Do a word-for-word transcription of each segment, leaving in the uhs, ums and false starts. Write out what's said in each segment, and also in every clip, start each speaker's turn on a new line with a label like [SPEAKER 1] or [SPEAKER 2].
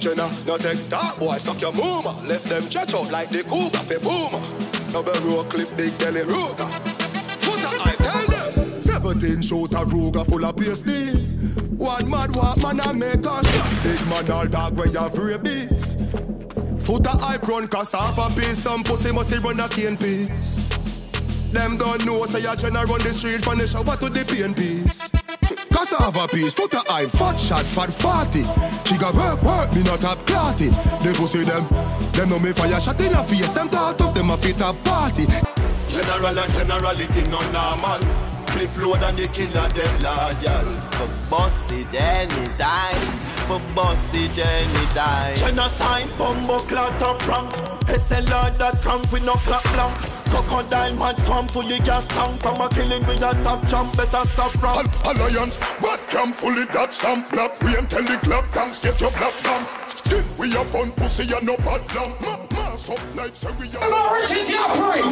[SPEAKER 1] Jenna, no take that boy, suck your mama. Left them stretch out like the cougar for boomer. Double row clip, big belly Ruger. Foot I tell them. Seventeen shooter Ruger full of P S D. One mad walk man and make a shot. Big man all dog where you have rabies. Foot I run cause half a piece. Some pussy must run a cane piece. Them don't know say you Jenna run the street from the shower to the pain piece. Cause I have a piece, foot a eye, fat shot, fat forty. She got work, work, me not top clotty. They pussy them, them know me fire shot in a face. Them thought of them a fit a party.
[SPEAKER 2] General and generality no normal. Flip load and the killer them loyal.
[SPEAKER 3] For boss it anytime, for boss it anytime.
[SPEAKER 2] Genocide, bumbo clot up rank. S L R that crank with no clap blank. Crocodile man swam fully gas tank. From a killing with a top jump, better stop round.
[SPEAKER 4] Al Alliance, bad cam fully that stamp. Black we and tell the club tanks get your black down. Still we up on pussy and no bad lamp. Ma mass up like say we are.
[SPEAKER 5] Hello, riches, yeah, pray.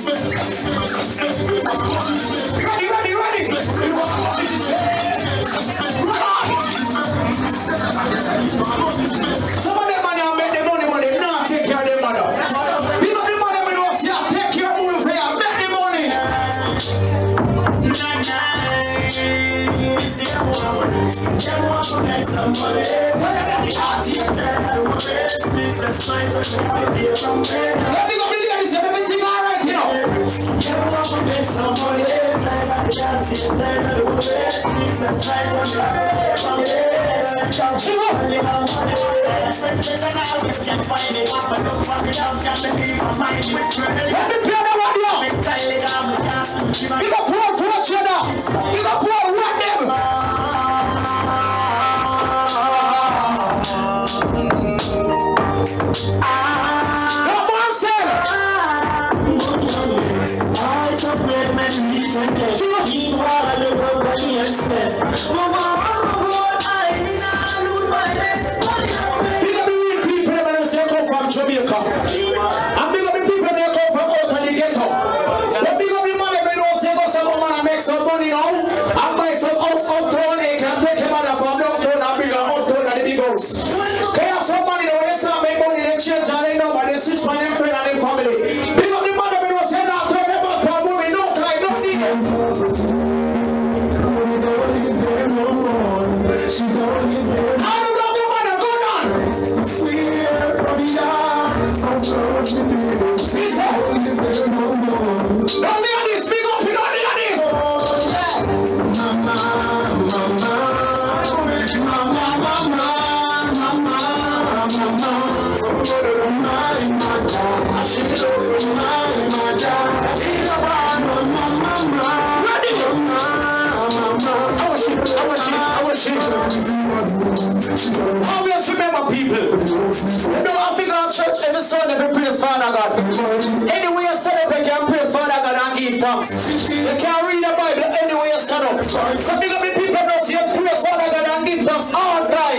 [SPEAKER 5] Ready, ready, ready. Some of them money I make them money, but they not take care of them mother. People the money we know see I take care of them for you, make the money. Nah, nah, it's your woman. Them want to make some money. Fire that the heart here, tell the rest. Business minds are going to be from there. Let me go be ladies, everything alright, you know. Them want to make some money. Fire that the heart here, tell the rest. Business minds are going to be from there. She go. Let me play the radio. You got poor for each other. You got poor what them. No more say. I suffer many things. She was in water, the world that he has spent. Jamaica. And big up the people they come from out of the ghetto. But big up the money they don't say go some woman and make some money now. And buy some house uptown, they can take a mother from downtown and bring her uptown and the big house. They have some money now, they start make money, they change and they know, but they switch for them friend and them family. Big up the money they don't say that to them about for movie, no time, no see them. I don't know the money, go down. Don't need this, big up, you don't need this. Mama, mama, mama, mama, mama, mama, my mother, my mother, mama, ready, mama, I was it, I was it, I was it. Always remember people. You know, I figure out church every Sunday every praise Father God. Anyway you stand up, you can praise Father God and give thanks. You can read the Bible anyway you stand up. So big up the people that you praise Father God and give thanks all the time.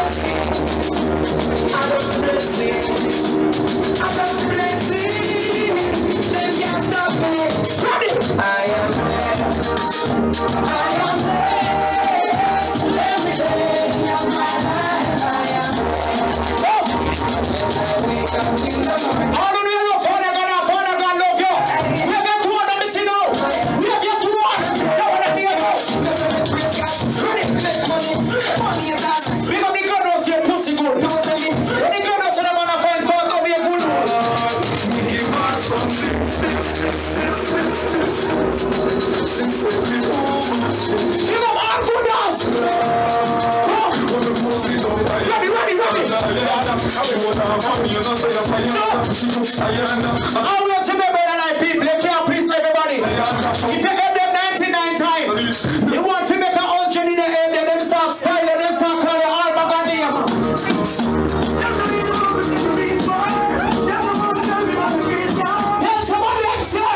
[SPEAKER 5] I love blessing. I love blessing. Them can't stop me. I am blessed. I am blessed. Every day of my life I am blessed. All the way up, Father God, and Father God love you. We have got two of them missing now. We have got two more. No one to hear you. We got the gun house here, pussy good. We got the gun house, so they want to find fault over here good. You know, all good house. Ready, ready, ready. Always remember that I people, you can't please everybody. If you give them ninety-nine times, you want to make a hundred in the end, then them start styling, them start calling all Magadia. Yes, somebody extra.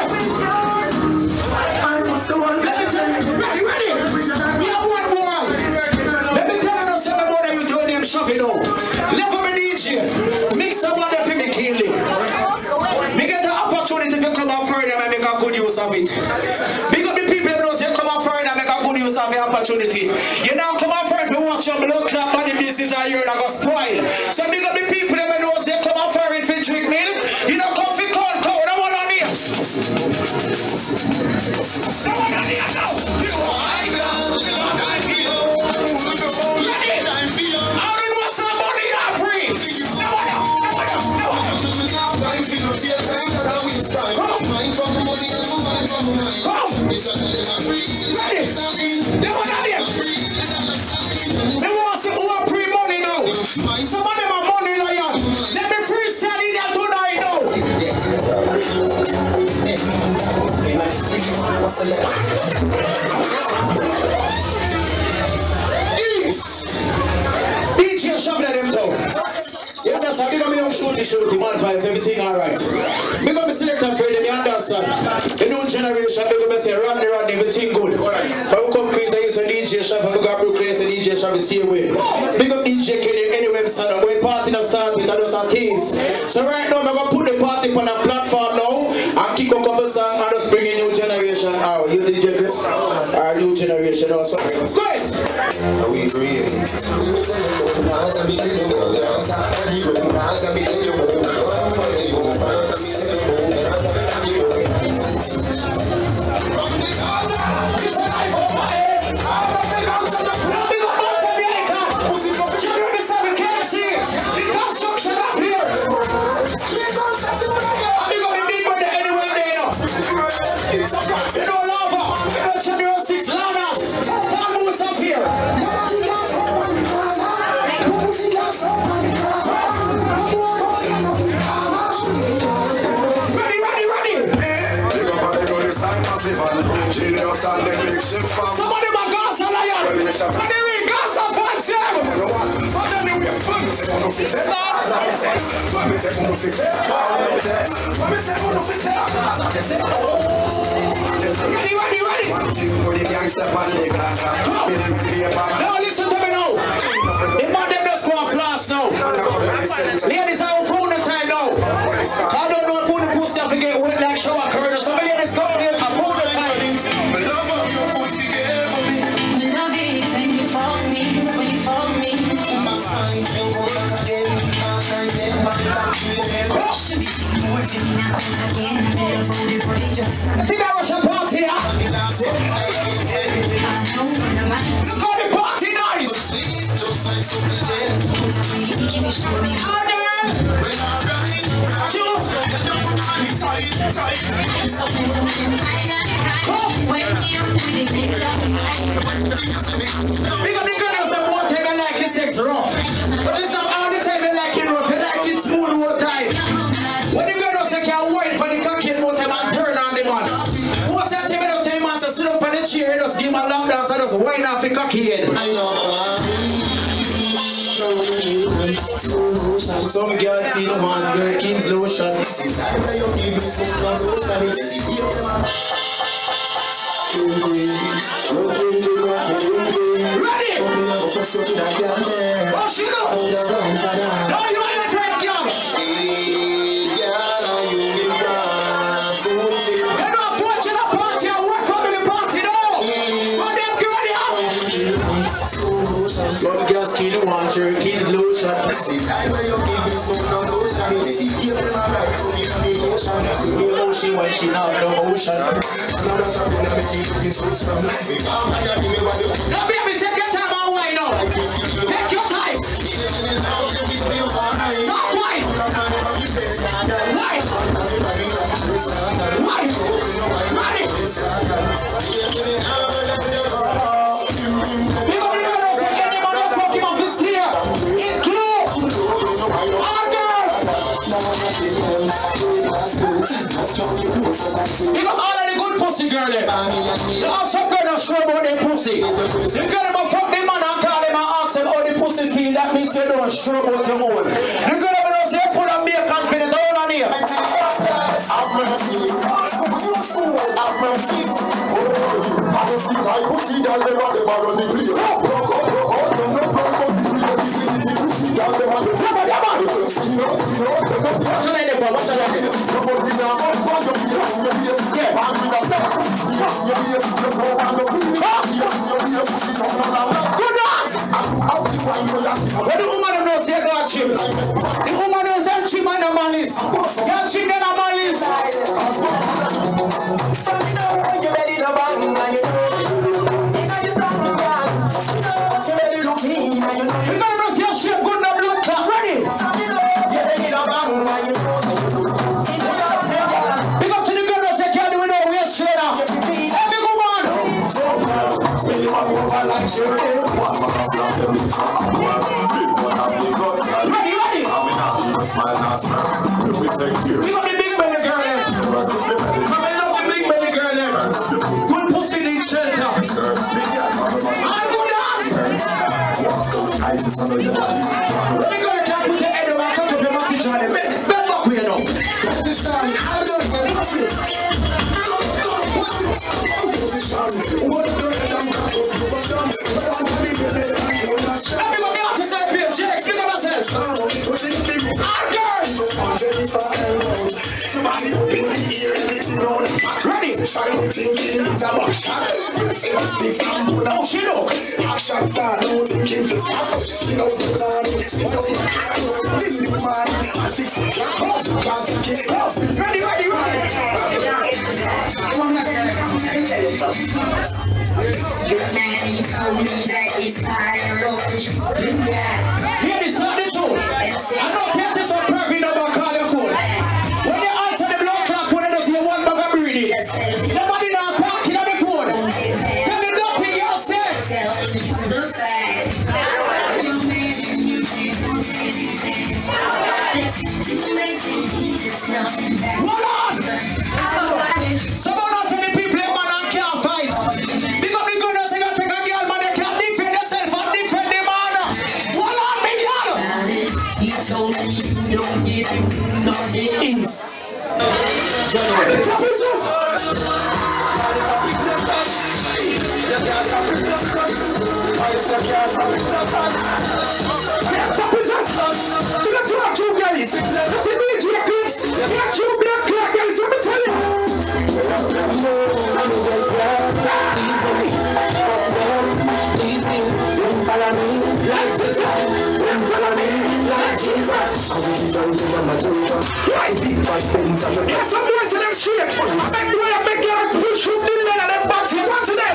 [SPEAKER 5] Let me tell you, ready, ready. We have one more. Let me tell you something about that you told them shoving out. Let me D J. Mix up one for me, kill it. Me get a So big up the people that know they come out for it for drink milk. You don't come for cold cold. No one on here. No one on here now. You are high ground. You don't time for you. Ready? I don't know some money I bring. No one else. No one else. No one else. Come. Come. Ready? No one on here. They want to say who are pre-money now. Some of them are money lion. Let me freestyle in there tonight now. D J Shop let them go. Yes, that's how big up me young shooty shooty, man vibes, everything alright. Big up me selector for them, you understand? The new generation, big up me say, Rodney, Rodney, everything good. From come Queens, I use a D J Shop, and we got Brooklyn, I use a D J Shop the same way. Big up D J Kenny, anywhere, son, I'm going party now start with, and those are keys. So right now, I'm going to put the party on a platform now, and kick a couple songs, and just bring a new generation out. You D J Chris? Our new generation also. Great!
[SPEAKER 6] We create.
[SPEAKER 5] Somebody my Gaza lion! Somebody we Gaza fans here! Ready, ready, ready! Now listen to me now! The man them just go off last now! Ladies, I will phone the time now! I don't know if food the pussy have to get wet like shower curtain. Some ladies come here and phone the time! I think I was a party, huh? You got the party nice! Because the girls that won't take a like it sex rough. But it's not all the time they like it rough, they like it smooth all the time. When the girls say can't wait for the cocky more time and turn on the man. What's that time they tell man to sit up on the chair, just give him a lap dance and just wind off the cocky head. Some girls need man's girl King's lotion. Ready? Oh, she go! No, you ain't a friend, girl! You're not watching a party, I work family party, no! Oh, them get ready, huh? Some girls kill one shirt, King's lotion. Emotion when she not no motion. Now baby, take your time and wine now. Take your time. Stop wine. Wine. Wine. Ready. We gonna be gonna say any motherfucking of this here. It's close. All girls. Pick up all of the good pussy girl there. You have some girl that show about their pussy. You girl about fuck the man and call him and ask him how the pussy feel. That means you don't show about your own. The girl about say full of beer confidence. Hold on here. Have mercy. Have mercy. I just think I pussy girl they want to borrow the plea. What's your name for? What's your name? Goodness! What the woman knows you got you? gym. The woman who's on gym and a man is. Your gym and a man is.
[SPEAKER 6] So you know when you're ready to bang, and you know you know you bang, yeah. But you're ready to look in, and you know
[SPEAKER 5] You gotta know if your shape good enough blood clot. Ready?
[SPEAKER 6] so you know you're ready to bang, and you know
[SPEAKER 5] Big up to the girls that can't do it over here straight up. Every good man. Ready, ready. Big up the big belly girl then. Come and love the big belly girl then. Good pussy need shelter. I'm good ass. Let me go to camp with your head over and cut up your matty Johnny. Bend back with you now. Let me go me out to say P S J. Speak up yourself. Our girl. Ready? Oh, she look.
[SPEAKER 6] Action star, no thinking to stop. You know the plan, you know the plan. Leave the man, I fix it. Close, close, close.
[SPEAKER 5] Ready, ready, ready. Hear this, not the truth. I know cases of Pervy number call your phone. When you answer the blood clock, when you see one bag of breathing, nobody now talking on the phone. Tell me nothing you say. Hold on. Someone not tell the people a man can't fight. Big up the goodness, they got to take a girl, man, they can't defend themselves and defend the man. Hold on, me girl. Is the top is Yes, some boys in them straight. I beg the way I beg you to push you in there and then back to you. What's today?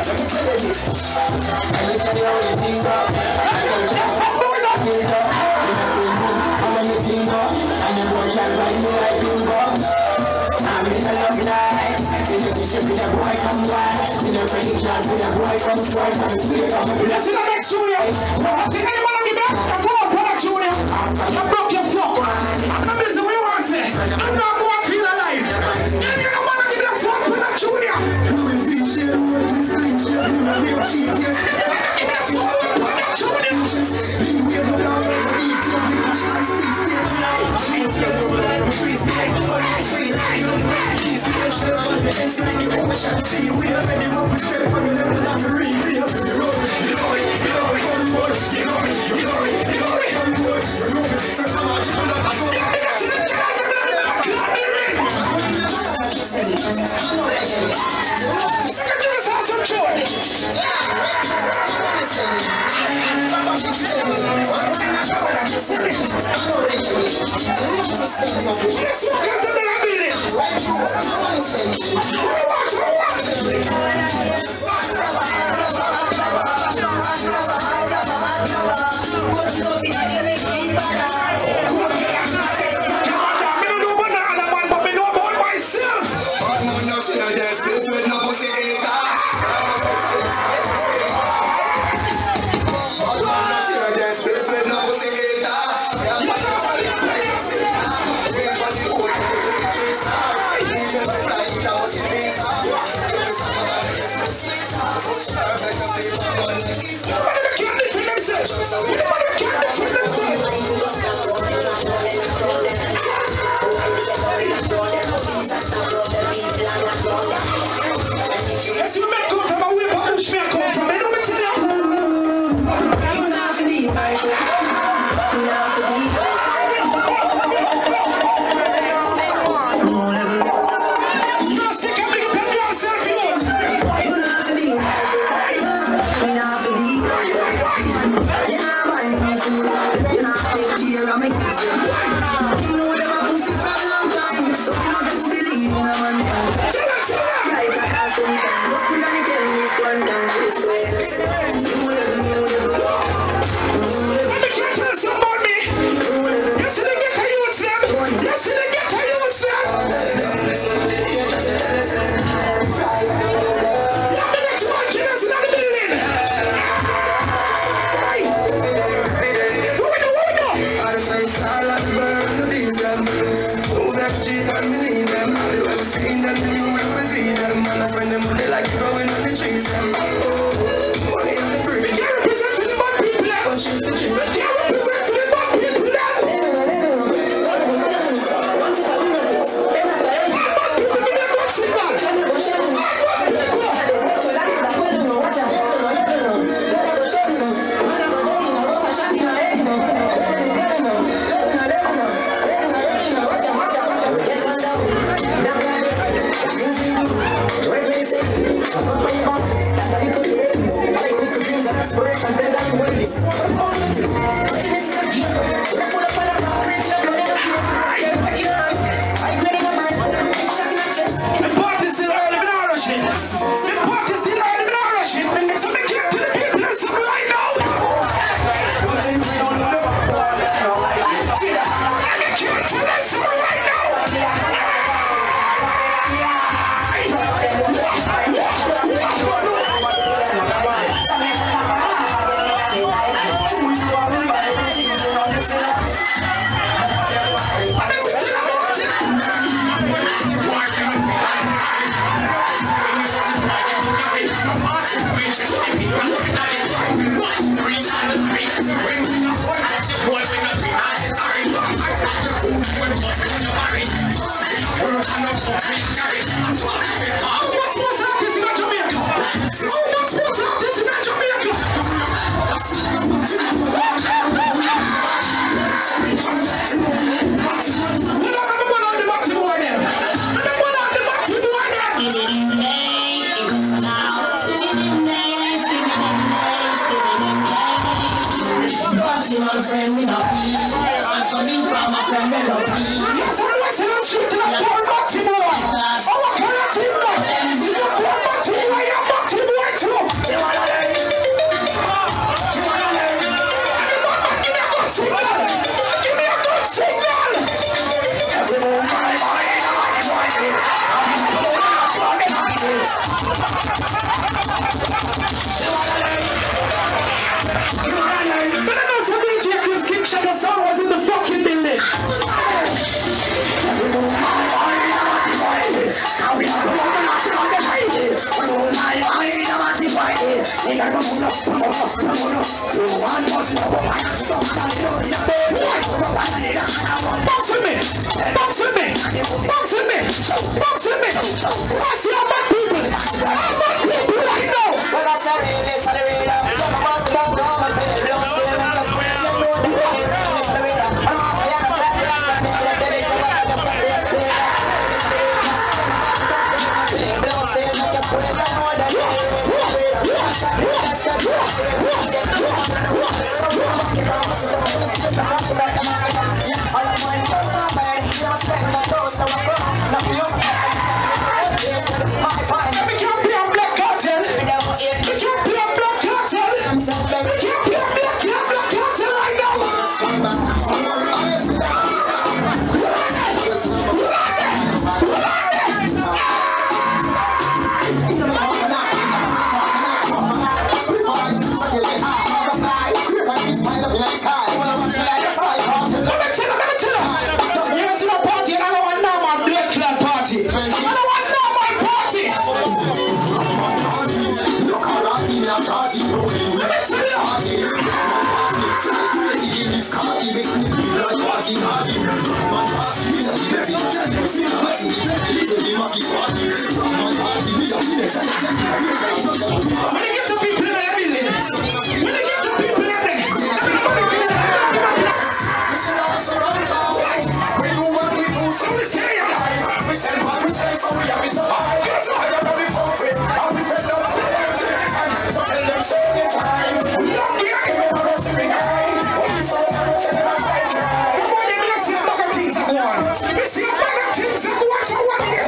[SPEAKER 5] Let's see the next junior. I see anyone on the back. I fall back, junior. I broke your fuck. I'm busy with one say. I'm not going to feel alive. And you don't want to give me a fuck with that junior. Give me a fuck with that Let's walk out to the building. Watch,
[SPEAKER 6] like all of burn these them. Who them cheat and believe them? You ever seen them? You ever see them? And I find them money like growing on the trees them. Oh, money on the free. We can't represent the bad people. But she's the cheap. We can't represent the bad people. Box with me! Box with me! Box with me! Box with me! I see how my people! How my people right now! Well, I said it, it's a real up. I'm a boss, I'm a drum, I'm a pay, I'm still in the square. You know the way, it's the real up. I'm a pay, I'm a clap, I'm a clap, I'm a clap, I'm a clap, When they get to people in their buildings, when they get to people in their buildings, we do what we do, so we say it. We say what we say, so we have to survive. That's why I'm going to fuck with. I'll be fed up to them. So tell them, say the time. We don't care. Give me a recipe guide. What we saw, tell them, say them, I fight. Come on, let me see a bag of things that go on. We see a bag of things that go on for one year.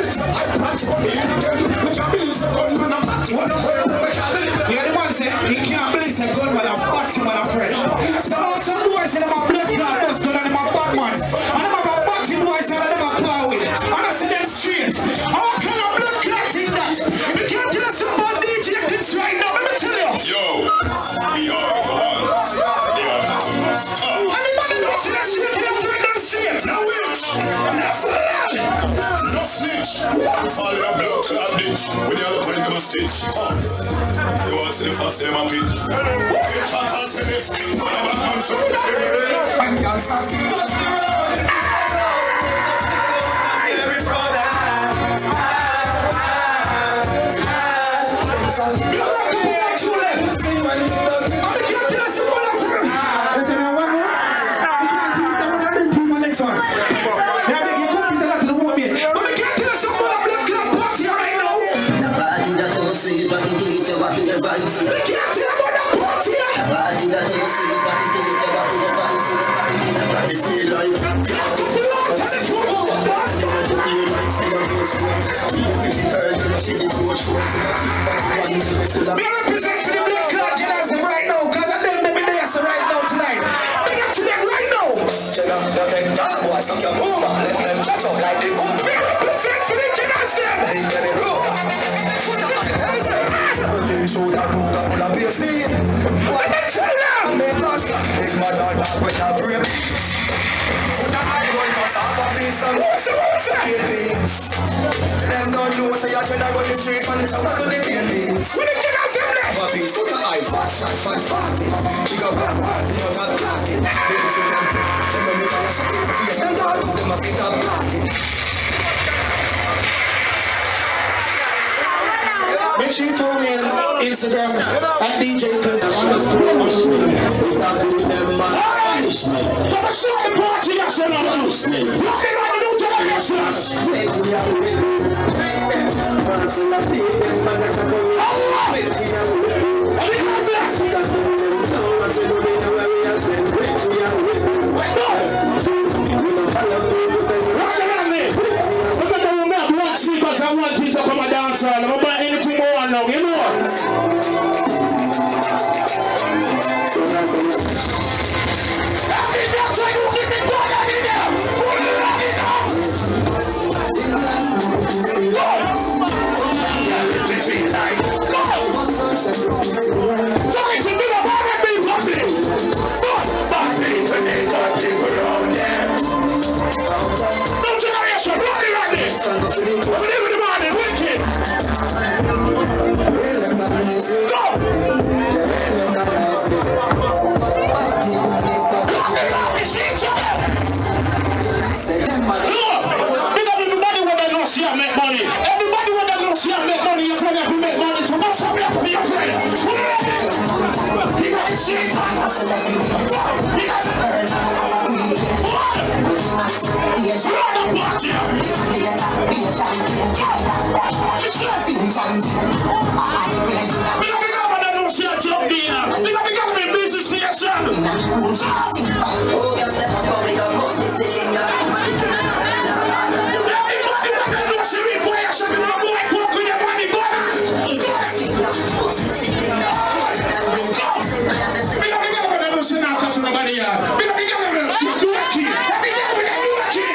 [SPEAKER 6] You're the one say,
[SPEAKER 4] Fall in a blood clot ditch. When you're going to a stitch. You want to see the first time I pitch. Shot and say this. Whatever comes up. I'm gonna start to touch the road. Every brother.
[SPEAKER 5] Me represent for the Black Cloud Generation right now, cause I them them in there right now tonight. Big up to them right now.
[SPEAKER 1] Check out the take that boy, suck your boom, let them catch up like the boom.
[SPEAKER 5] Me represent for the Generation.
[SPEAKER 1] They get it roll. Show that road up full of bass steam. Why
[SPEAKER 5] I'm a chiller.
[SPEAKER 1] make us big mother dog with a frame? Put the eye going to half a piece of
[SPEAKER 5] What's it, what's it?
[SPEAKER 1] beans. Them don't know say I should have got the street from the shower to the cane beans.
[SPEAKER 5] When the Generation left.
[SPEAKER 1] Have a piece, put the eye fat shot, fat fatty. She got back, back, you know that blacking. Baby to them, them don't make a shot in the face. Them don't do them a bit of blacking.
[SPEAKER 5] Make sure you follow me on Instagram at D J Chris. Come and show the party that's on our house. What they want to do to the I want you to come and dance all. I'm about anything more now, you know. That's why you keep it going on in there. Put it on it now. Tell me to be the one that be public. But people need to keep around there. No generation, run it right there. Believe in the morning, wicked. Go! Big up everybody when they know see and make money. Everybody when they know see and make money, your friend have to make money to most of you for your friend. You got the shit, man. You got the party. We got the government that don't see a job there. We got the government business for yourself. Everybody want to know see me for yourself. You know boy fuck with your money, go on. We got the government that don't see now catching nobody here. We got the government. You do a key. We got the government that do a key.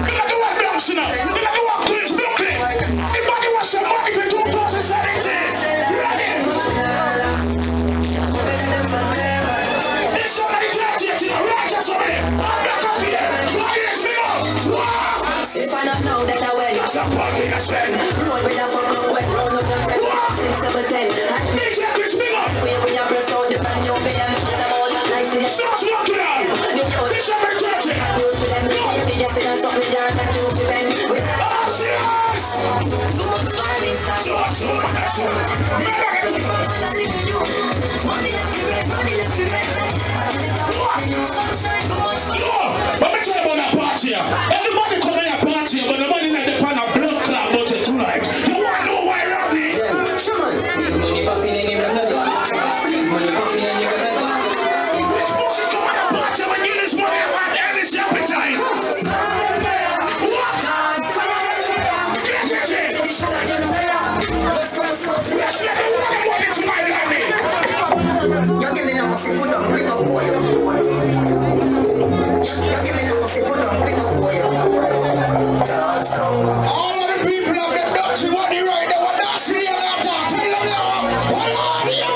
[SPEAKER 5] Everybody wants some money for two thousand seventeen. Let me tell you about that party. Everybody come in a party, but the money like the pan of blood clot budget tonight. You want to know why, Robbie?
[SPEAKER 7] Money popping in the river. Money popping in the river.
[SPEAKER 5] Which bullshit come on a party when you this money and earn this appetite? What? Get it in. Let's let the woman money to my daddy.
[SPEAKER 6] You give me a coffee, put on, bring up boy. You give me a coffee, put on, bring up boy.
[SPEAKER 5] All of the people of the Dutch money right now, what that's really about that? Tell them now. What are you?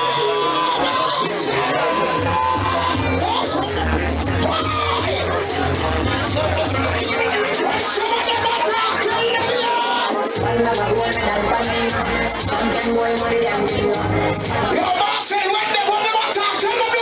[SPEAKER 5] Your boss say when they want them to talk, tell them the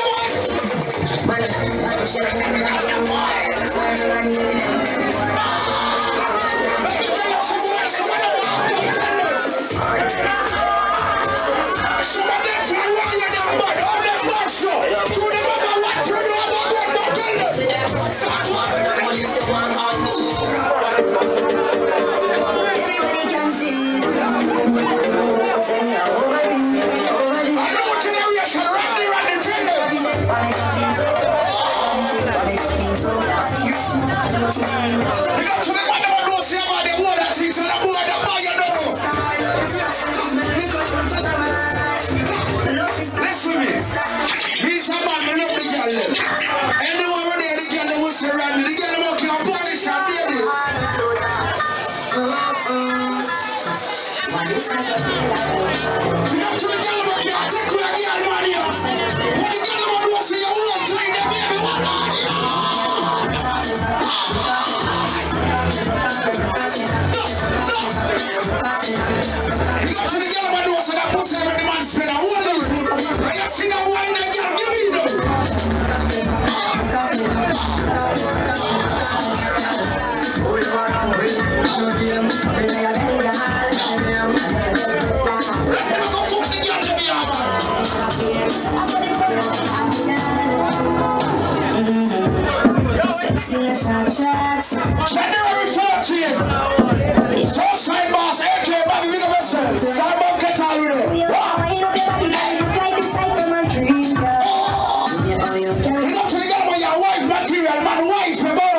[SPEAKER 5] January fourteenth, Southside Boss, A K Bobby Big Vessel, Simon Ketalure. We got to together with your wife material, man, wife, remember?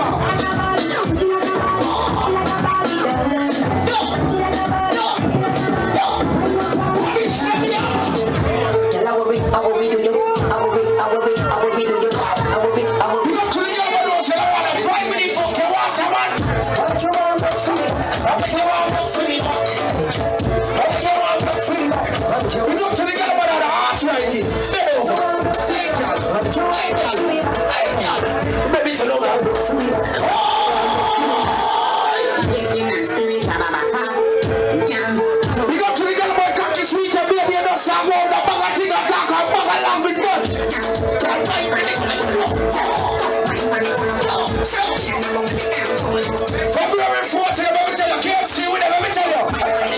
[SPEAKER 5] February fourteenth, let me tell you, can't see with them, let me tell you.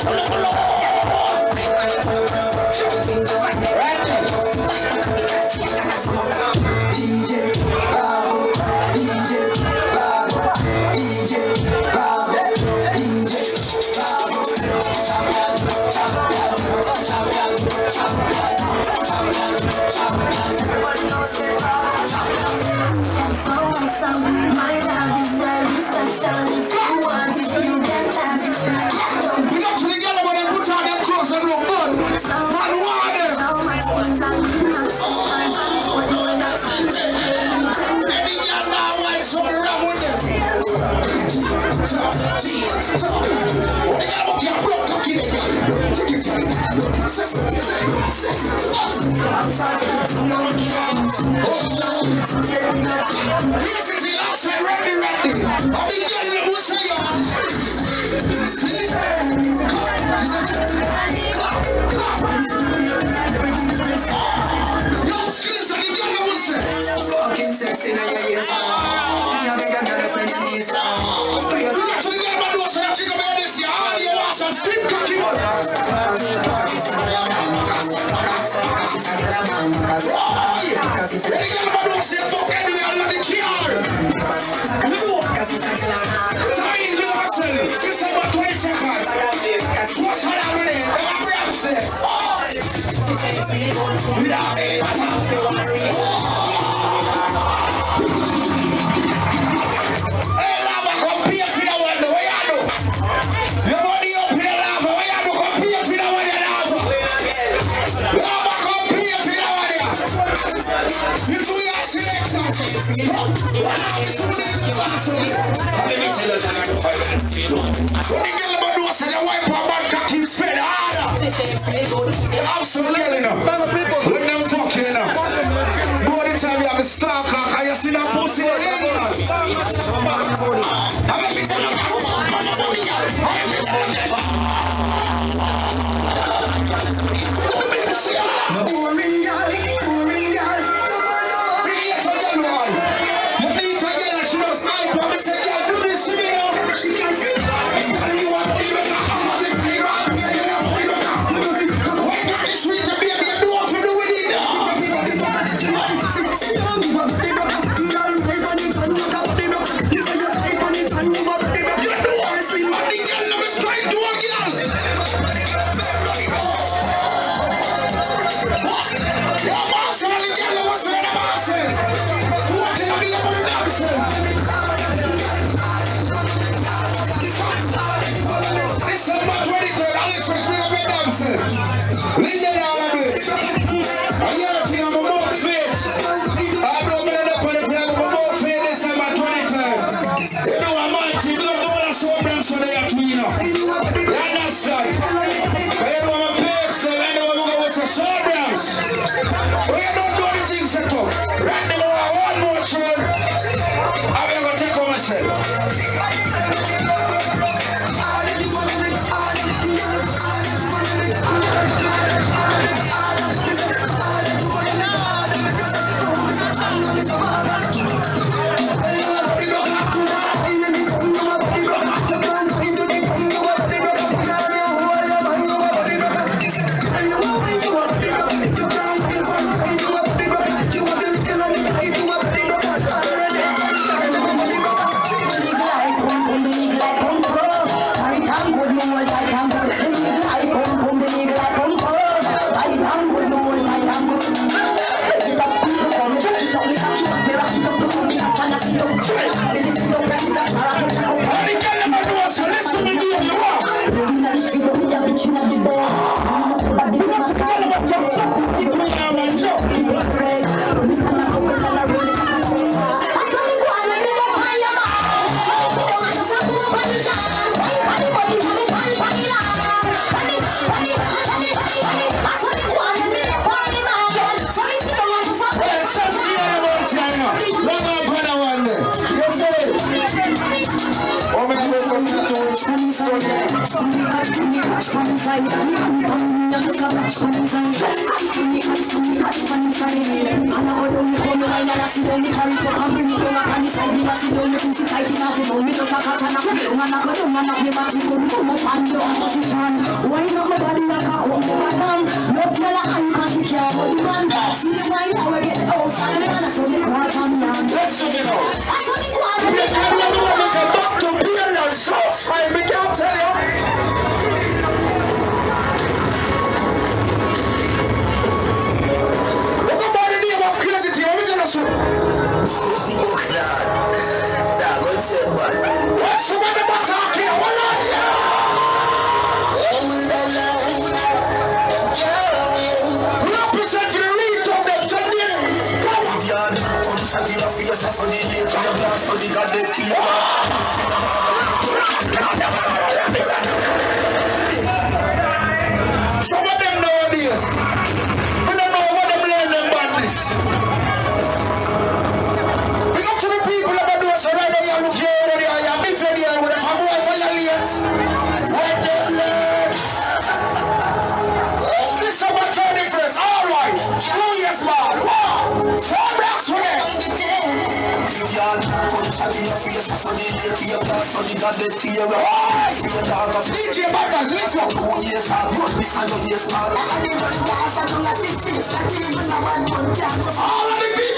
[SPEAKER 5] D J Bravo, D J Bravo, D J Bravo, D J Bravo, champion, champion, champion, champion, champion, champion. Everybody knows they're Bravo, champion.
[SPEAKER 8] And so and so, my love is very special. If you want it, you can have it.
[SPEAKER 5] We got to the yellow one and put on them clothes and look good.
[SPEAKER 8] So
[SPEAKER 5] Man, what is?
[SPEAKER 8] so much things I do not see. What do I not see?
[SPEAKER 5] Any girl now wants some rap with them. What the girl about your broke cocky they got? Take it, take it. I'm trying to know the arms. Oh, no. Yes, it's the last time, ready, ready. I'll be getting the what's for you. Yo, skills, and the girl that what's it?
[SPEAKER 6] Fucking sexy now your ears. You make a girl friend your knees.
[SPEAKER 5] We got to the girl about those that chicken about this year. All you want some strip cocky one. don't say fuck anyway, I'm not the car. Tiny little hustle. This is about twenty seconds. What's her already? I'm grab set. Hey, lava, come pay for the one. What you do? Your money up in the lava. What you do? Come pay for the one. Lava, come pay for the one. You do your selection. When the girl about to say the wipe her back, keep spend harder. Absolutely enough. Let them fuck you enough. More the time you have a star cock and you see that pussy in the end. I'm a bit of a boring girl, boring girl. Some of them nowadays, we don't know what them learn them badness. We go to the people that do so right there, you look here, there, you are different here, with a family of violence. What they learn. This is about thirty-first, all right. Two years man, wow. Four blocks for them. D J Battles, let's go. All of the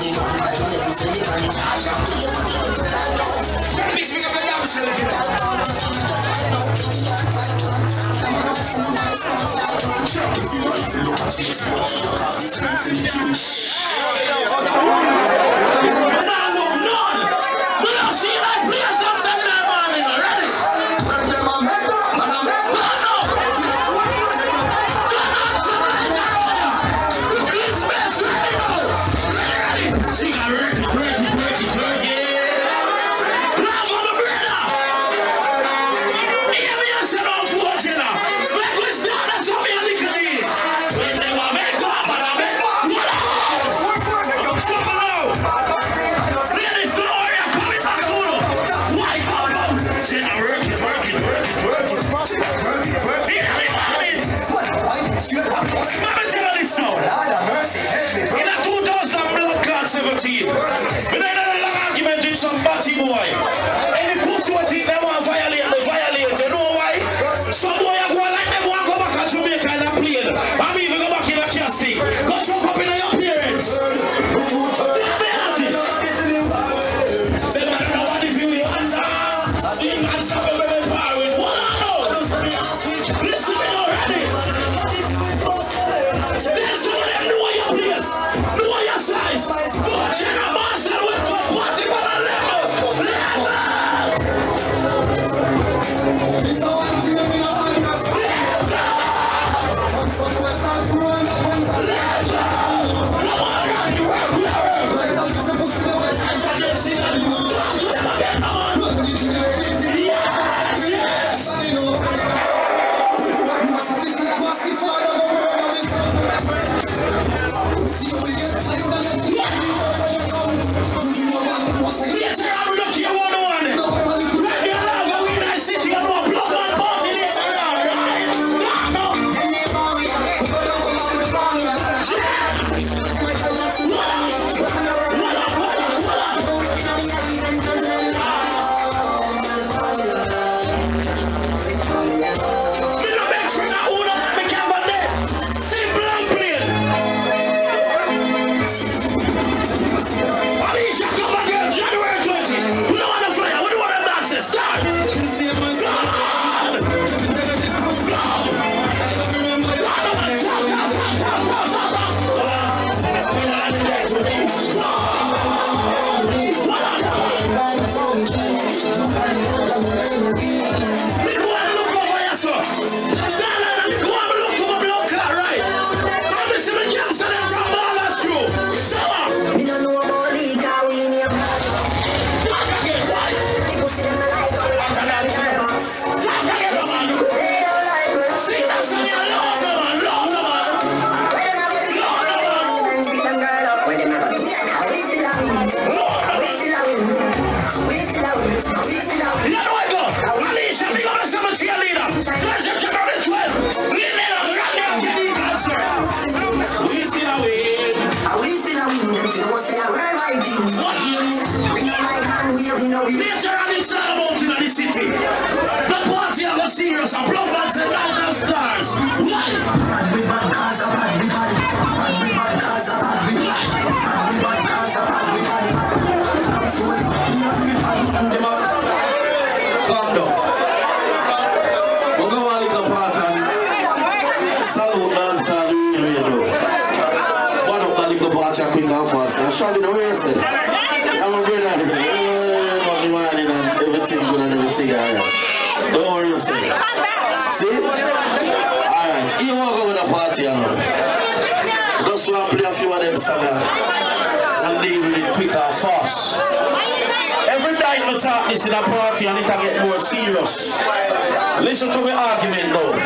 [SPEAKER 5] In a party and it can get more serious. Listen to my argument now.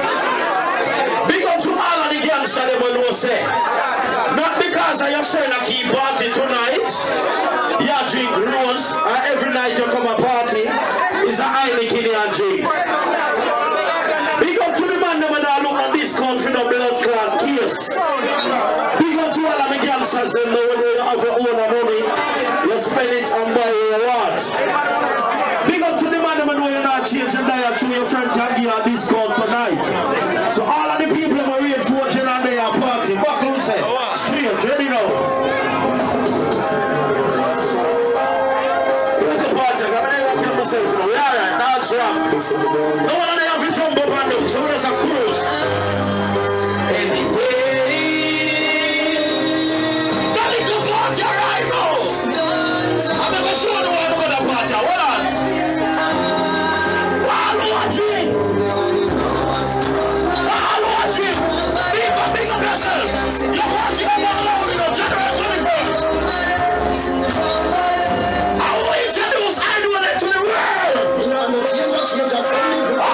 [SPEAKER 5] Big up to all of the gangsters they will say. Not because of your friend a keep party tonight. You drink rose and every night you come a party is a Heineken and drink. Big up to the man that will look on discount for the blood clot case. Big up to all of the gangsters they know when you have your own money, you spend it and buy your watch. Big up to the man who know you're not changing diet so your friend can give you a discount tonight. So all of the people who are rate fortune and they are party, buckle say, straight, ready now. rap. No one they have to jump up and down, so there's a cruise. Anyway, that little party right now. I'm never sure the one who's gonna party. Hold on. While watching, while watching, big up, big up yourself. You're watching them all out, you know, January twenty-first. I will introduce I do it to the world. You know, no change, no change, just send me girl.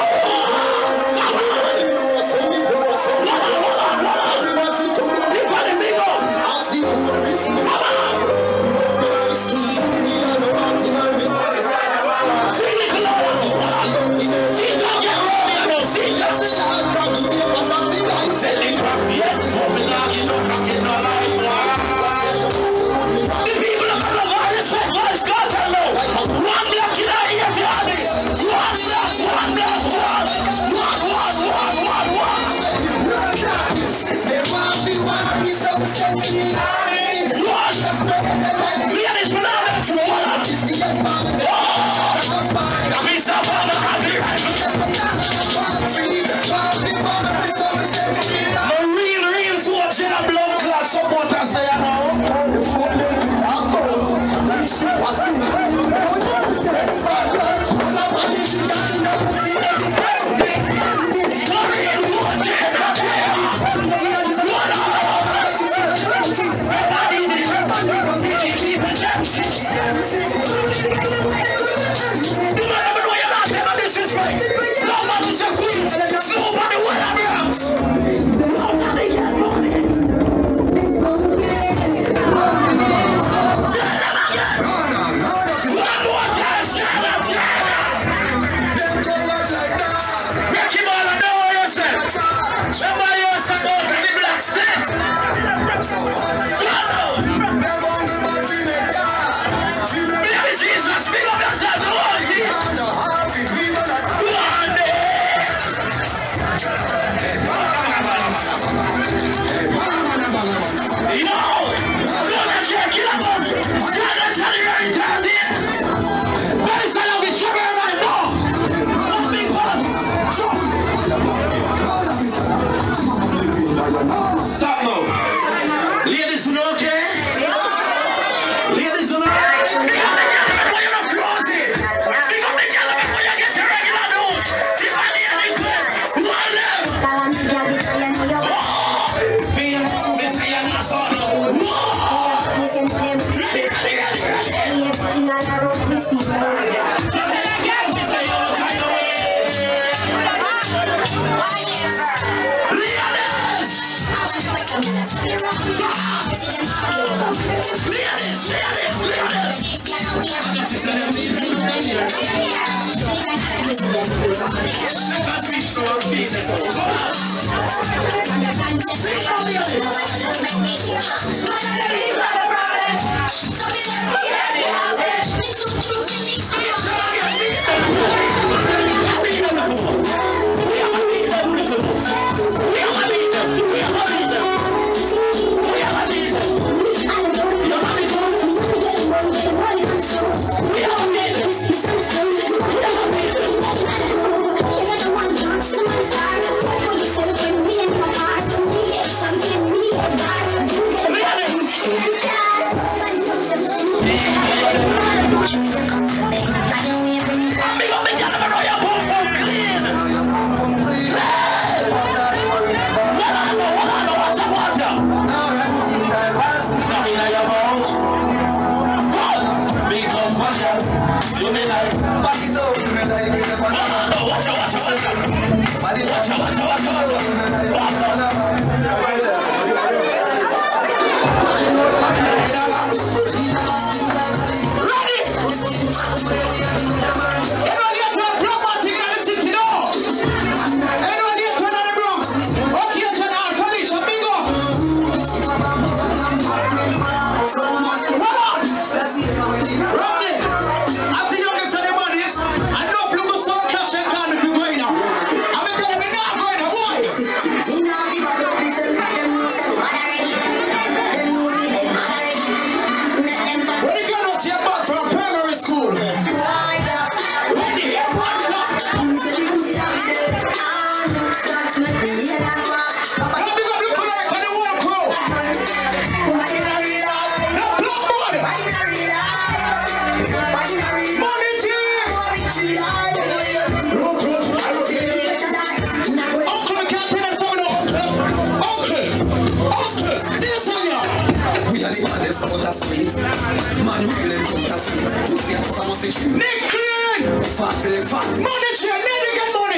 [SPEAKER 7] Man, you will come to see. You see, I'm supposed to shoot.
[SPEAKER 5] Nick Clean!
[SPEAKER 7] Fat, fat.
[SPEAKER 5] Money chain, need to get money!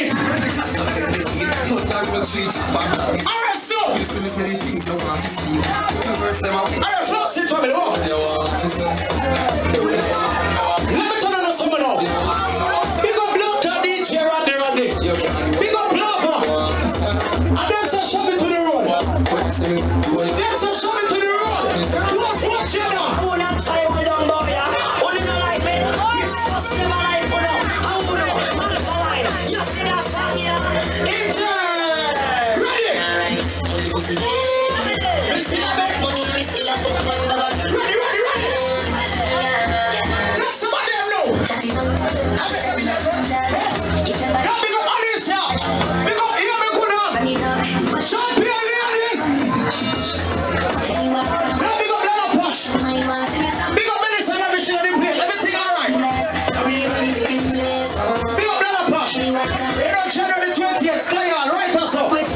[SPEAKER 5] Alright, so! Alright, floss it for me, oh! Let me turn on something now. Big up blood to D J Randy Randy. Big up blood for. And them say shove it to the road. Them say shove it to the road. What's what's your now?
[SPEAKER 9] Who not try with them, Bobby? Who not like me? You first never like me. How would you? Man, it's a line. You see that song, yeah?
[SPEAKER 5] Inter! Ready? Ready, ready, ready! Let some of them know! Now big up on this here! Big up here, me good house! Champion ladies! Now big up Lana Posh! Big up Melissa and everything on the place, everything alright! Big up Lana Posh! You know January twentieth, stay on, right or so? Who's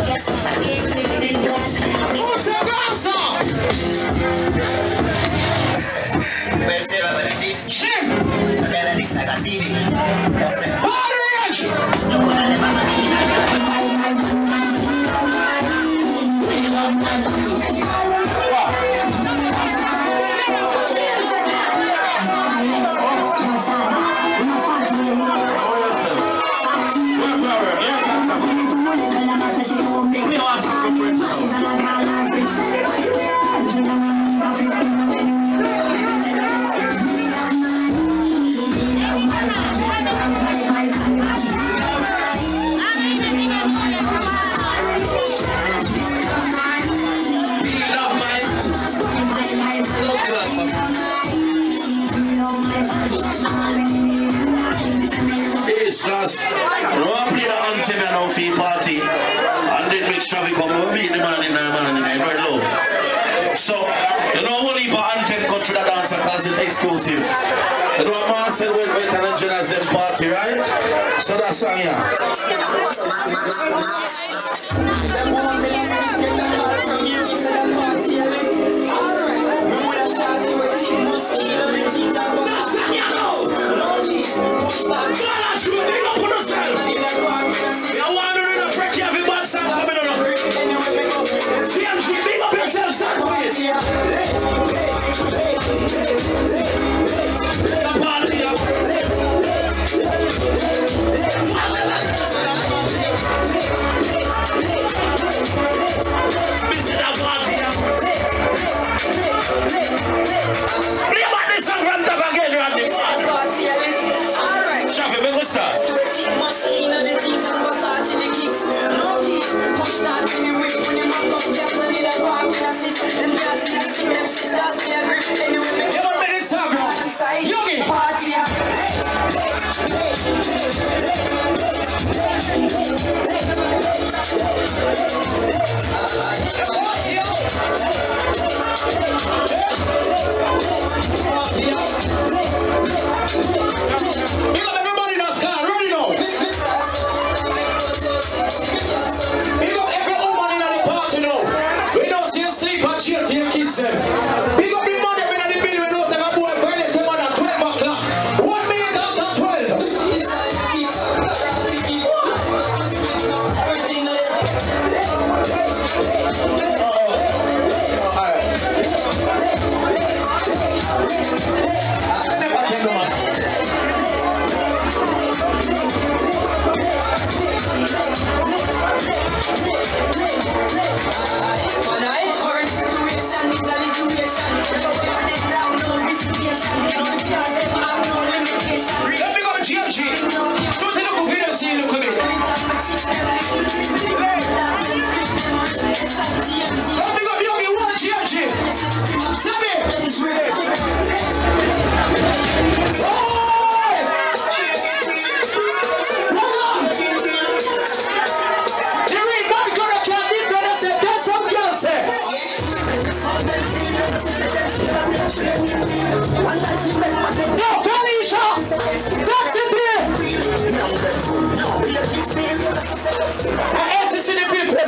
[SPEAKER 5] the dancer? Shim! Orange!
[SPEAKER 10] Because you know, I play the anthem and now for party and then make sure we come and beat the man in the man in the right low. So, you know, only for anthem cut for the dancer because it's exclusive. You know, man said wait, wait and join us them party, right? So that's song here.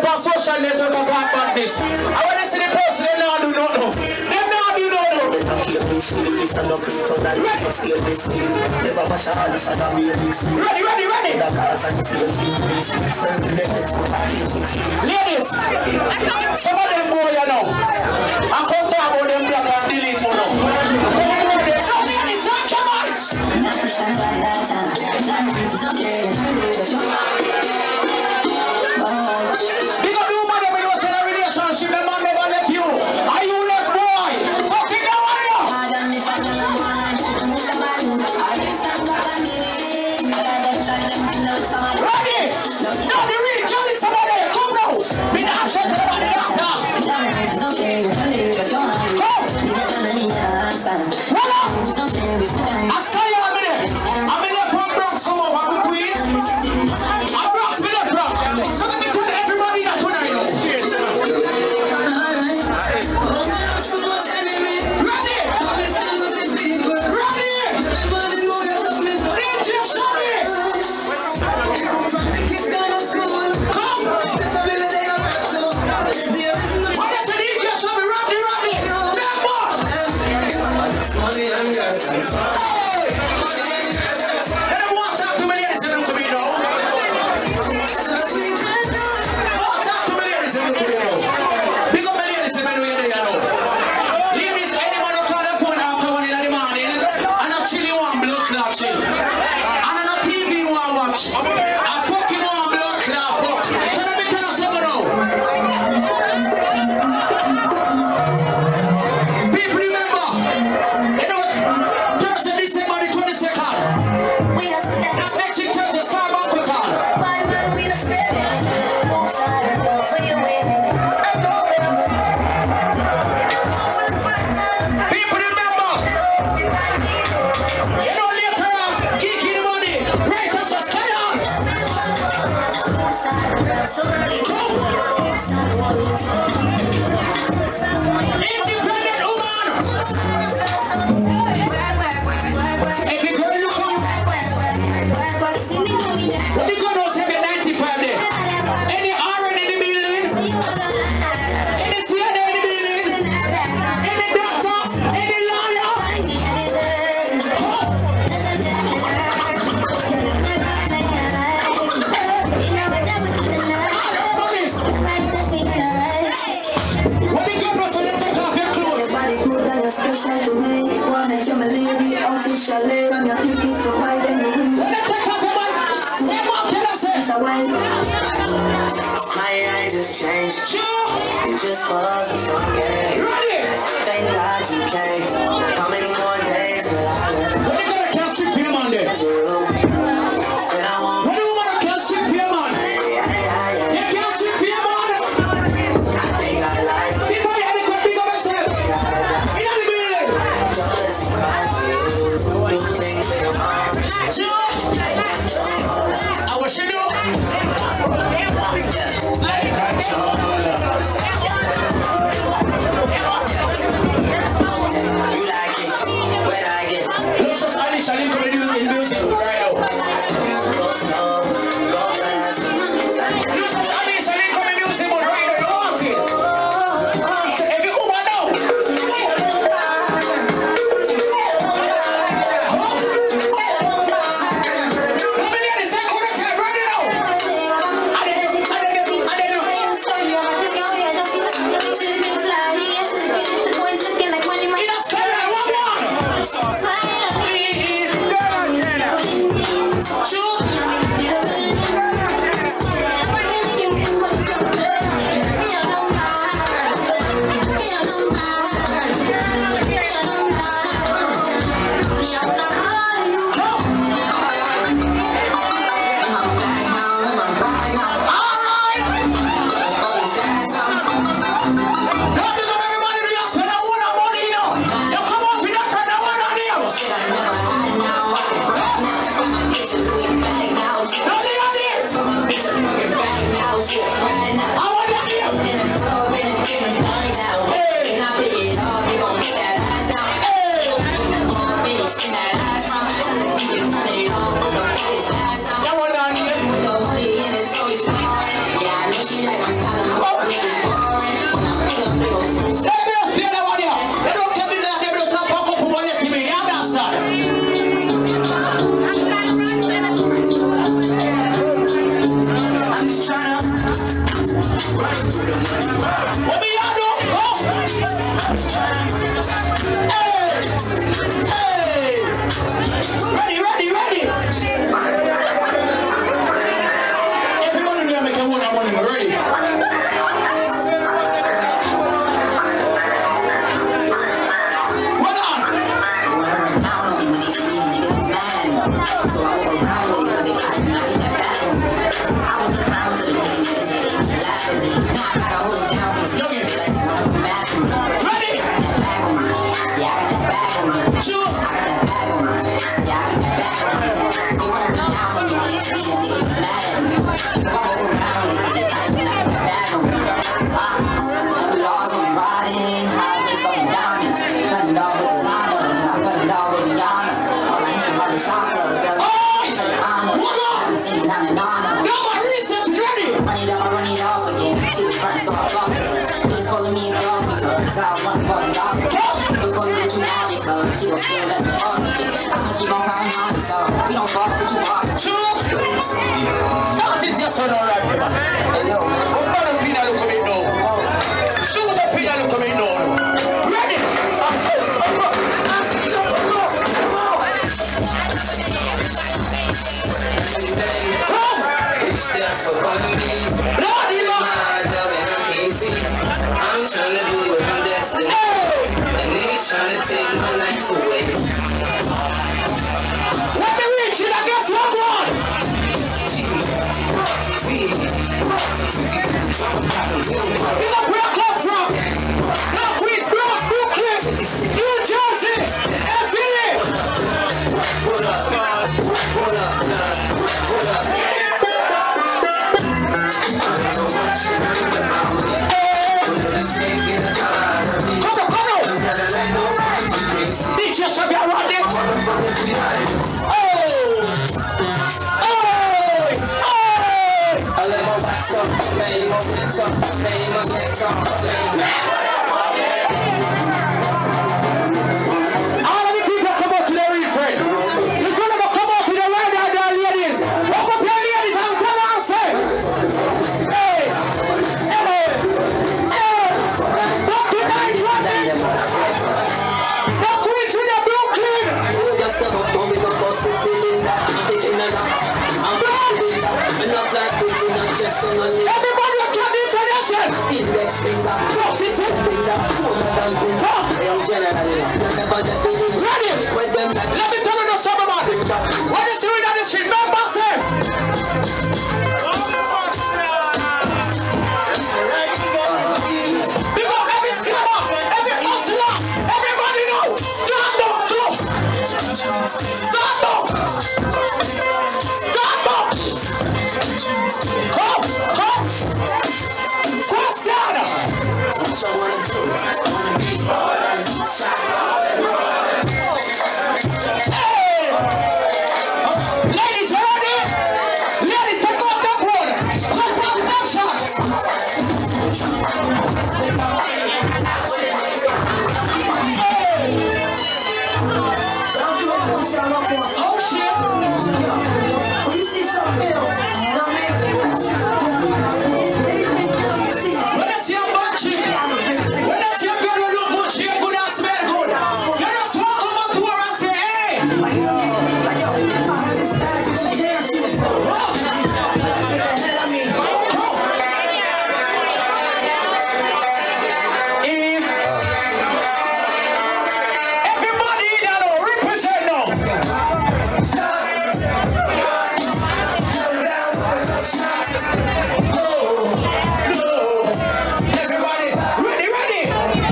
[SPEAKER 5] Network and talk about this. I want to see the person they now do not know. They now do not know.
[SPEAKER 6] shield. If I'm not kryptonite, so feel this deal. Never mash a hand if I'm not real this deal.
[SPEAKER 5] Ready, ready, ready.
[SPEAKER 6] The cars and the field increase. Circle the head, but I can't take it.
[SPEAKER 5] Ladies, some of them boy you know. I come talk about them black and delete one now. Big up you mother when you was in a relationship, the man never left you. Are you left boy? So sit down on you. Ready? No, the real kill is somebody. Come now. Be the options of the doctor. Voila! I stay here a minute. I'm in there from Bronx, come over, I'm Queens. I'm Bronx, me there from. So let me tell everybody that tonight now. Ready? Ready? D J Shabby! Come! What is the D J Shabby? Ready, ready? Remember! Hey! Let them walk talk to me, ladies, and look at me now. Walk talk to me, ladies, and look at me now. Big up my ladies, and I know you're there now. Ladies, any man who call the phone after one in the morning, and a chilly one blood clot chill. And on a T V one watch. A fucking one blood clot fuck. So let me tell you something now. People remember, you know what? Thursday, December the twenty-second. That's next week Thursday, Star Banquet Hall. People remember, you know later on, Kiki the money, right us just carry on. Independent woman. If you go look up, what you gonna say be ninety-five there? Any R N in the building? Any C N A in the building? Any doctor? Any lawyer? What you gonna say? Take off your clothes.
[SPEAKER 11] Body good and you're special to me. Wanna make you my lady officially. From your ticket for why then you win.
[SPEAKER 5] When they take off your man, them up tell us it.
[SPEAKER 11] It's a white.
[SPEAKER 9] My eye just changed.
[SPEAKER 5] Sure.
[SPEAKER 9] You just wasn't forget.
[SPEAKER 5] Ready?
[SPEAKER 9] Thank God you came. How many more days will I live?
[SPEAKER 5] When you gonna can't sleep for your man there?
[SPEAKER 9] And I won't.
[SPEAKER 5] When you wanna can't sleep for your man?
[SPEAKER 9] Yeah, yeah, yeah.
[SPEAKER 5] You can't sleep for your man?
[SPEAKER 9] I think I like it.
[SPEAKER 5] Before you have to big up yourself. In the building.
[SPEAKER 9] Just cry for you. Do things for your mom.
[SPEAKER 5] Sure. I wish you knew.
[SPEAKER 9] You like it. Where I get.
[SPEAKER 5] Let's just Alice and come and do in music right now.
[SPEAKER 9] Go slow. Go fast.
[SPEAKER 5] Let's just Alice and come and music right now. You want it? So every woman now. Let me hear the second time right now. And then, and then, and then.
[SPEAKER 7] bag on me.
[SPEAKER 5] Sure.
[SPEAKER 7] I got that bag on me. Yeah, I got that bag on me. They wanna be down with me when they see that niggas is mad at me. So I hold around me. I got that bag on me. Ah, double laws on riding, high risk fucking diamonds. Cutting dog with designer, I cutting dog with Rihanna. All I hear about the Shantas, the honor. I haven't seen none and honor.
[SPEAKER 5] Now my research ready.
[SPEAKER 7] Run it up, I run it off again. She was front, so I fucked her. Bitches calling me a dog because I want for the dog. Look on what you want because she gon' still let me fuck. I'ma keep on counting on it, so we don't fuck what you want.
[SPEAKER 5] Sure. That is just one alright, brother.
[SPEAKER 7] Hey, yo.
[SPEAKER 5] What about the pin look at me now? Show the pin look at me now. Ready? Come!
[SPEAKER 7] It's there for calling me. I'm trying to be what I'm destined. And niggas trying to take my life away.
[SPEAKER 5] Let me reach it, I guess one one. Big up where I come from. Now Queens, Bronx, Brooklyn, New Jersey, and Philly.
[SPEAKER 7] Hold up, hold up, hold up. I don't want you to think about me.
[SPEAKER 5] Come on, come on. Bitch, you should be around it. Oh! Oh! Oh!
[SPEAKER 7] I let my wax up, man, my legs up, man, my legs up, man.
[SPEAKER 5] All of the people come out to the refrain. You're gonna come out to the right and the ladies. Walk up your ladies and come out and say, hey, hey, hey. Not tonight, right there. Not Queens with the Brooklyn.
[SPEAKER 7] You just step up on me, go bust with cylinder. I'm taking a nap, I'm taking a nap. I'm not like putting a chest on a knee.
[SPEAKER 5] Everybody can do so, listen.
[SPEAKER 7] Index finger, prosthetic finger, shoulder down finger. I am generally never the feeling.
[SPEAKER 5] Ready?
[SPEAKER 7] When them like
[SPEAKER 5] Let me tell you the song about it. What is doing on this shit? Remember, sir. Big up every scammer, every hustler, everybody know. Stand up, close. Stand up. Stand up. Come, come. Question.
[SPEAKER 7] what you wanna do. I wanna be shot.
[SPEAKER 5] Hey! Ladies, you ready? Ladies, take off that one. Let's pass that shot. Oh shit!
[SPEAKER 9] When you see something, you know what I mean?
[SPEAKER 5] When I see a bad chick, when I see a girl who look good, she ain't good and smell good. You just walk over to her and say, hey! Everybody in there, represent now. Everybody, ready, ready.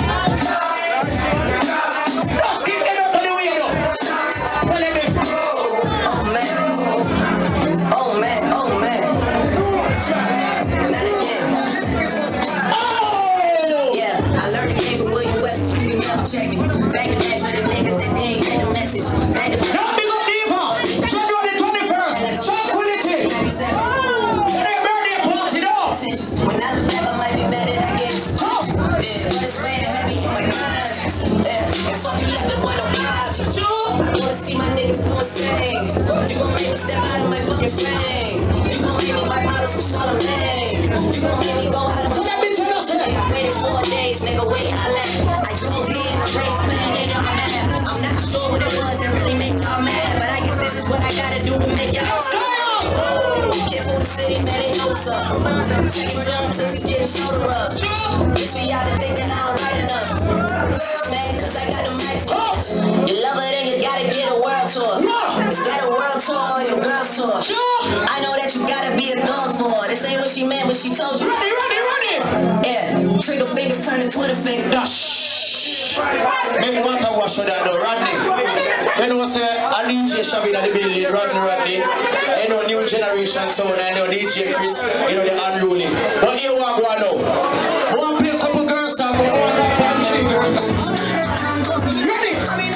[SPEAKER 5] Just keep them out of the way, though. Tell them.
[SPEAKER 9] Oh man, oh man, oh man. Not again.
[SPEAKER 5] Oh!
[SPEAKER 9] Yeah, I learned the game from William West. You never check me. Back to back for the niggas that they ain't get the message. Back to back.
[SPEAKER 5] Now big up Diva. January twenty-first. Tranquility. Your birthday party, though.
[SPEAKER 9] When I look back, I might be mad that I gave you some
[SPEAKER 5] Come.
[SPEAKER 9] yeah, but it's weighing heavy on my mind. Yeah, and fuck you left the boy no option. I wanna see my niggas do insane. You gon' make me step out of my fucking frame. You gon' make me buy bottles for Charlamagne. You gon' make me go out of
[SPEAKER 5] So
[SPEAKER 9] my
[SPEAKER 5] let me tell you something.
[SPEAKER 9] I waited four days, nigga, wait, I left. I drove here in a race plan, they on my map. I'm not sure what it was that really made y'all mad, but I guess this is what I gotta do to make y'all stop. Careful the city, man, they know something. Take it down till he's getting shoulder rubs. It's for y'all to think that I don't write enough. Man, cause I got the mic switch. You love her, then you gotta get a world tour. It's got a world tour on your girl's tour. I know that you gotta be a dog for her. This ain't what she meant, but she told you.
[SPEAKER 5] Ready, ready, ready.
[SPEAKER 9] Yeah, trigger fingers turn to Twitter fingers.
[SPEAKER 5] Dash. wash. Make water wash for that though, Rodney. You know say a D J Shabby at the building, Rodney Rodney. You know new generation sound, I know D J Chris, you know the unruly. But here we go now. We want to play a couple girls songs, but we want to play three girls songs. Ready?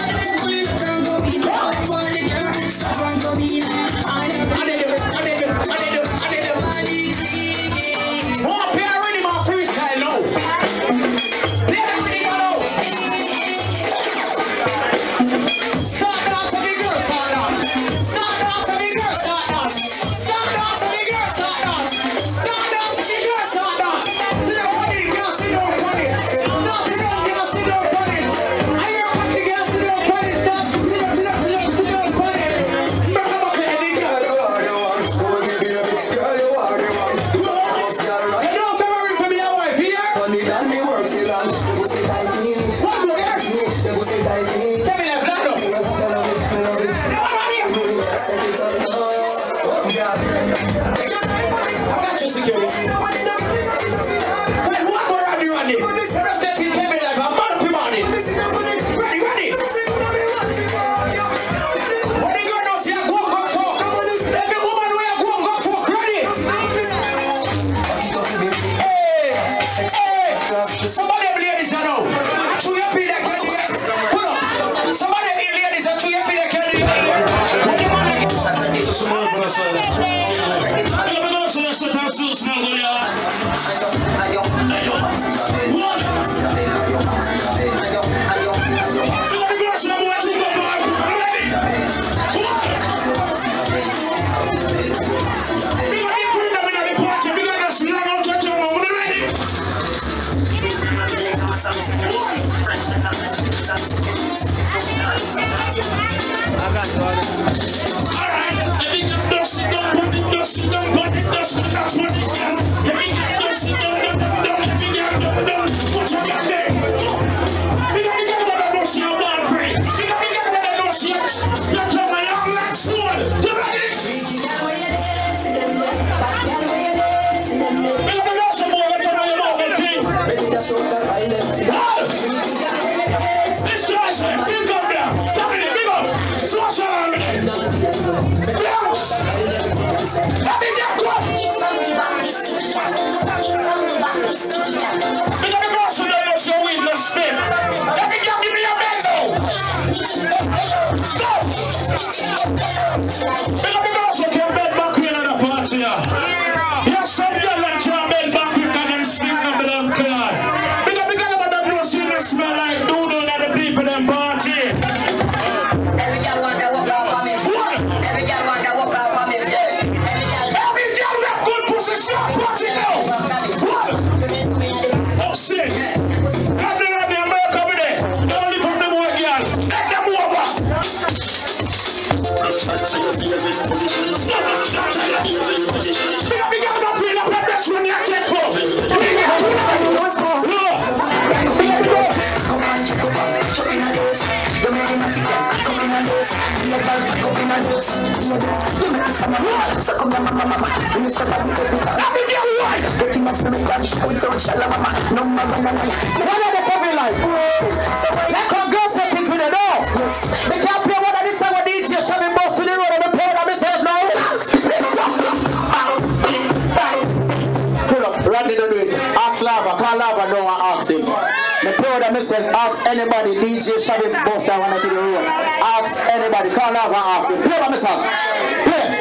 [SPEAKER 5] Ask anybody, D J Shabby bust that one to the road. Ask anybody, call out and ask him. Play by me song. Play.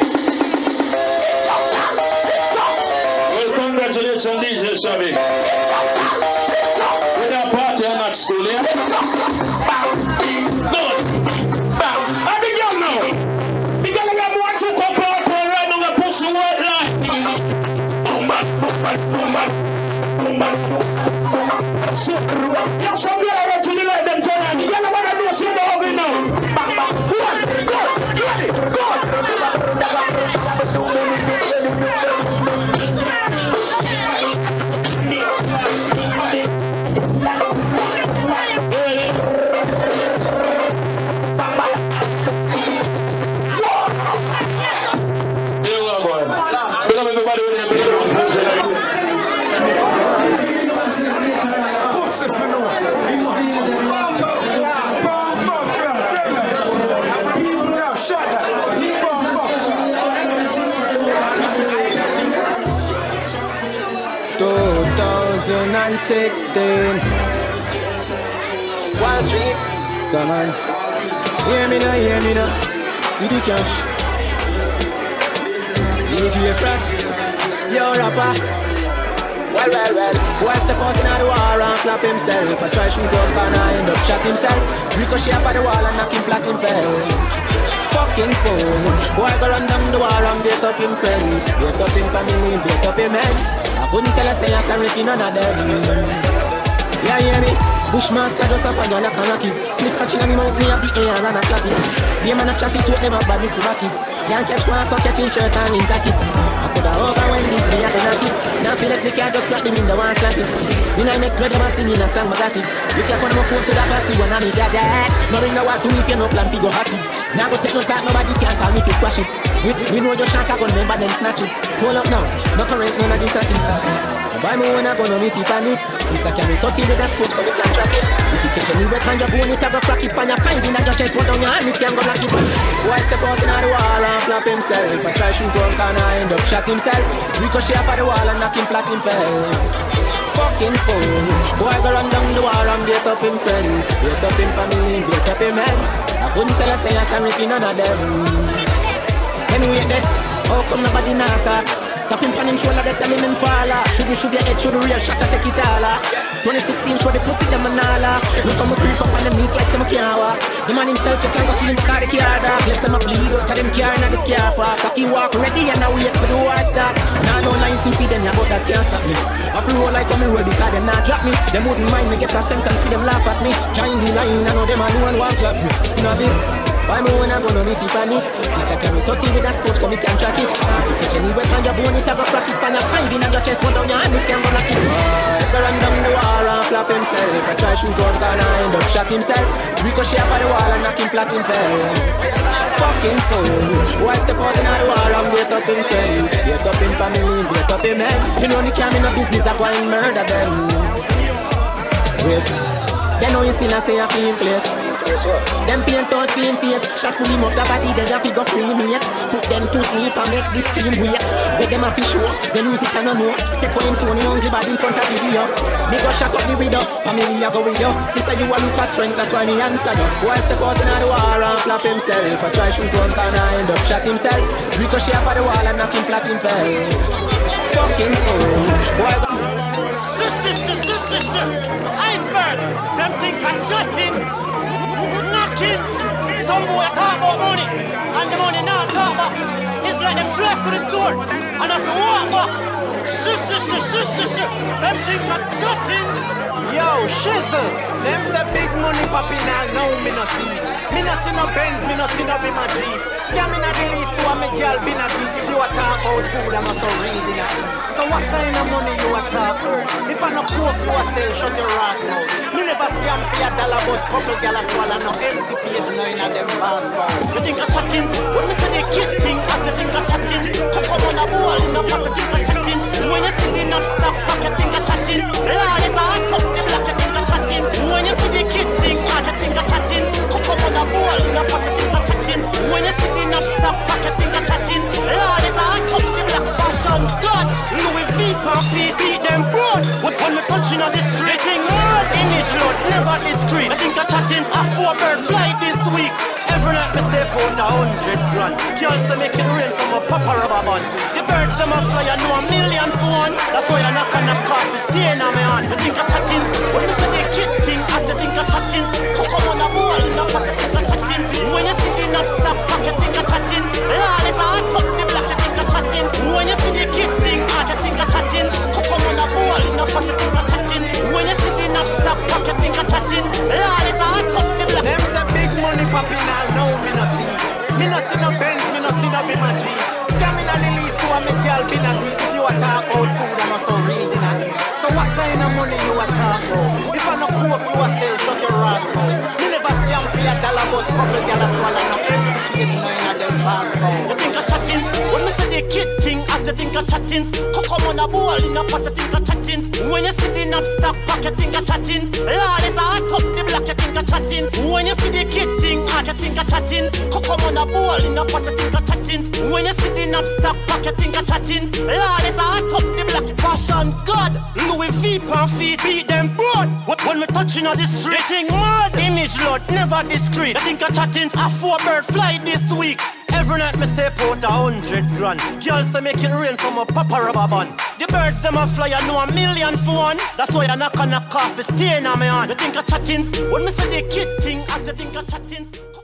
[SPEAKER 10] Well, congratulations, D J Shabby. With that party I'm not school, yeah? Good. I be young now. The girl we have one to come back and right now the pussy white line. Boom, man, boom, man, boom, man, boom, man. You're some girl I want to be like them tonight. You don't want to do some more of it now. Bang, bang. One, go, ready, go.
[SPEAKER 12] thousand sixteen. Wall Street, come on. Hear me now, hear me now. With the cash. D J Frost, yo rapper. Well, well, well. Boy step out in the war and flap himself. I try shoot up and I end up shot himself. Ricochet up at the wall and knock him flat him fell. Fucking fool. Boy go run down the wall and beat up him friends. Beat up him family, beat up him heads. I couldn't tell her say I'm sorry for none of them. Yeah, hear me? Bushmaster just a fire like a rocket. Slip catching on me mouth, me up the air and a clap it. The man a chat it to them up bad, this rocket. Can't catch one for catching shirt and in jacket. I coulda over when this me a can knock it. Now feel like me can't just crack them in the one slap it. Then I next where them a singing a song, I got it. Look like on my phone to the pass you and I me get that. Nothing no what to me, you no plan to go hot it. Now go take no talk, nobody can call me to squash it. We, we know your shank a gun, remember them snatch it. Hold up now, no correct none of this a thing. Buy me when I go no meet it and it. This a carry thirty with a scope so we can track it. If you catch any weapon you bone it a go crack it. Pan your find in your chest, what down your hand it can go lock it. Boy step out in the wall and flap himself. If I try shoot one can I end up shot himself. Ricochet up at the wall and knock him flat him fell. Fucking fool. Boy go run down the wall and beat up him friends. Beat up him family, beat up him heads. I couldn't tell her say I'm sorry for none of them. Anyway that, how come nobody not talk? Tap him on him shoulder, they tell him him fall. Should me shoot your head, shoot the real shot, I take it all. twenty sixteen, show the pussy, them and all. Look how me creep up on them meat like some can't walk. The man himself, you can't go see him car the car dark. Left them a bleed out of them car in the car park. Cocky walk ready and I wait for the war start. Nah, no lines to feed them, yeah, but that can't stop me. I flew like on me road because them not drop me. Them wouldn't mind me get a sentence for them laugh at me. Join the line, I know them alone won't clap me. Now this. Why me when I go no meet it panic? This a carry thirty with a scope so me can track it. If you catch any weapon you bone it a go crack it. Pan your find in your chest, one down your hand it can go lock it. Go run down the wall and flap himself. I try shoot one can I end up shot himself. Ricochet up at the wall and knock him flat him fell. Fucking fool. Boy step out in the wall and beat up him friends. Beat up him family, beat up him heads. You know the cam in a business I go and murder them. Wait, they know you still a say a clean place. Them paint out clean face. Shot full him up the body, they a figure cremate. Put them to sleep and make this team wait. Get them a fish show, then use it and a know. Take one phone, you hungry bad in front of the video. Me go shut up the window, family a go with you. Sister you a look for strength, that's why me answer you. Boy step out in the war and flap himself. I try shoot one can I end up shot himself. Ricochet up at the wall and knock him flat him fell. Fucking fool. Boy
[SPEAKER 13] Shh, shh, shh, shh, shh, shh. Iceberg, them think I'm chatting. Knocking. Some boy talk about money, and the money not talk about. It's like them drive to the store, and if you walk back, shh, shh, shh, shh, shh, shh. Them think I'm chatting.
[SPEAKER 14] Yo, shizzle, them say big money popping all now me no see. Me no see no Benz, me no see no be my Jeep. Scamming a release to a me girl be not beat. If you a talk about food, I'm also reading a eat. So what kind of money you a talk about? If I no coke you a sell, shut your ass mouth. Me never scam for a dollar, but couple gal a swallow no empty page now in a them passport.
[SPEAKER 13] You think I'm chatting? When me say the kid thing, I think I'm chatting. Come on a ball, no pocket think I'm chatting. When you see the non-stop pocket think I'm chatting. Lord is a hot cup, them like you think I'm chatting. When you see the kid thing, I think I'm chatting. Come on a ball, no pocket think I'm chatting. When you see the non-stop pocket think I'm chatting. Lord is a hot cup, them like fashion god. Louis V pump feet beat them broad. But when me touching on the street, they think mad image load, never discreet. I think I'm chatting a four bird flight this week. Every night me step out a hundred grand. Girls say make it rain from a papa rubber band. The birds them a fly, I know a million for one. That's why I knock on the coffee, stay in my hand. You think I'm chatting? When me say the kid thing, I think I'm chatting. Come on a ball, no what I think I'm chatting. When you see the non-stop pocket, think I'm chatting. Lord is a hot cup, the black I think I'm chatting. When you see the kid thing, I think I'm chatting. Come on a ball, no what I think I'm chatting. When you see the non-stop pocket, think I'm chatting. Lord is a hot cup, the black.
[SPEAKER 14] Them say big money popping all now me no see. Me no see no Benz, me no see no be my Jeep. Scamming a release to a me girl be not beat. If you a talk about food, I'm also reading a eat. So what kind of money you a talk about? If I no coke you a sell, shut your ass mouth. Me never scam for a dollar, but couple gal a swallow no empty page now in a them passport.
[SPEAKER 13] You think I'm chatting? When me say the kid thing, I think I'm chatting. Come on a ball, in a pot, I think I'm chatting. When you see the non-stop pocket, think I'm chatting. Lord is a hot cup, the black, I think I'm chatting. When you see the kid thing, I think I'm chatting. chatting. Come on a ball in a pot, you think of chatting. When you see the knob stock pack, you think of chatting. Lawless, I top the black fashion god. Louis V pan feet, beat them broad. When we touching on the street, they think mad. Image load, never discreet. You think of chatting, a four bird fly this week. Every night me step out a hundred grand. Girls say make it rain from a papa rubber band. The birds them a fly, I know a million for one. That's why I knock on a coffee, stay in my hand. You think of chattings? When me say the kid thing, I think of chattings.